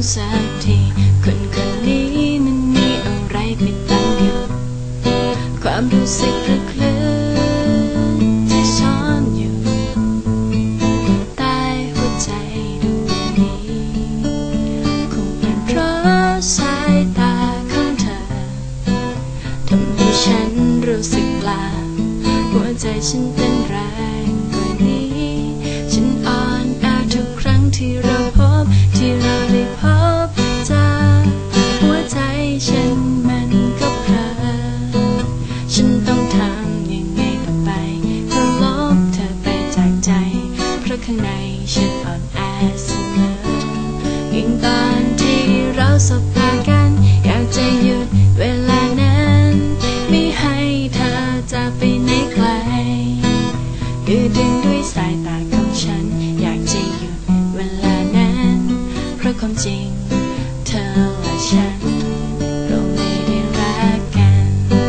สักทีคนคนนี้มันมีอะไรไปตั้งอยู่ความรู้สึกระคลืนที่ซ่อนอยู่ใต้หัวใจดวงนี้คงเป็นเพราะสายตาของเธอทำให้ฉันรู้สึกกล้าหัวใจฉันเต้นแรงกว่านี้ฉันอ่อนแอทุกครั้งที่เราได้พบเจอหัวใจฉันมันก็เพลอฉันต้องทำยังไงต่อไปเพื่อลบเธอไปจากใจเพราะข้างในฉันอ่อนแอเสมอยิ่งตอนที่เราสบตากันอยากจะหยุดเวลานั้นไม่ให้เธอจากไปไหนไกลยืดดึงด้วยสายตาของฉันอยากจะหยุดเวลานั้นเพราะความจริงเธอและฉันเราไม่ได้รักกัน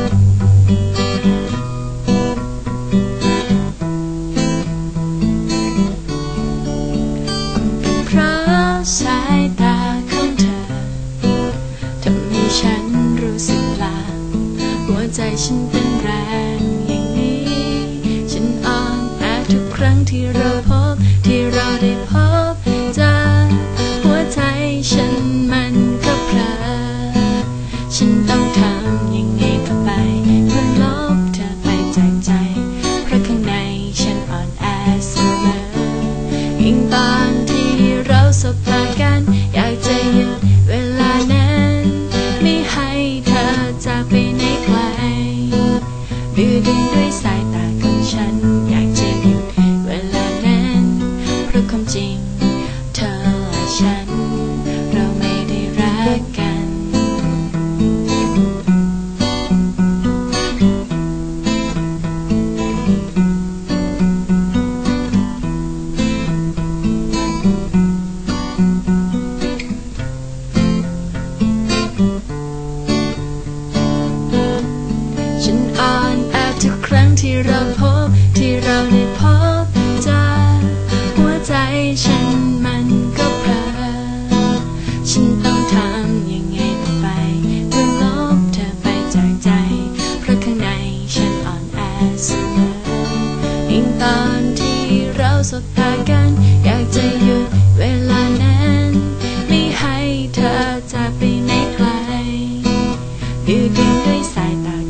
เป็นเพราะสายตาของเธอทำให้ฉันรู้สึกลาหัวใจฉันเป็นแรงอย่างนี้ฉันอ่อนแอทุกครั้งที่เราได้พบเจอหัวใจฉันมันก็เพลอฉันต้องทำยังไงต่อไปเพื่อลบเธอไปจากใจเพราะข้างในฉันอ่อนแอเสมอยิ่งตอนที่เราสบตากันอยากจะหยุดเวลานั้นไม่ให้เธอจากไปไหนไกลดื้อดึงด้วยสายตาของฉันอยากจะหยุดเวลานั้นเพราะความจริงเธอและฉันเราไม่ได้รักกันฉันอ่อนแอทุกครั้งที่เราได้พบเจอหัวใจฉันมันก็เพลอฉันต้องทำยังไงต่อไปเพื่อลบเธอไปจากใจเพราะข้างในฉันอ่อนแอเสมอยิ่งตอนที่เราสบตากันอยากจะหยุดเวลานั้นไม่ให้เธอจากไปไหนไกลยืดดึงด้วยสายตา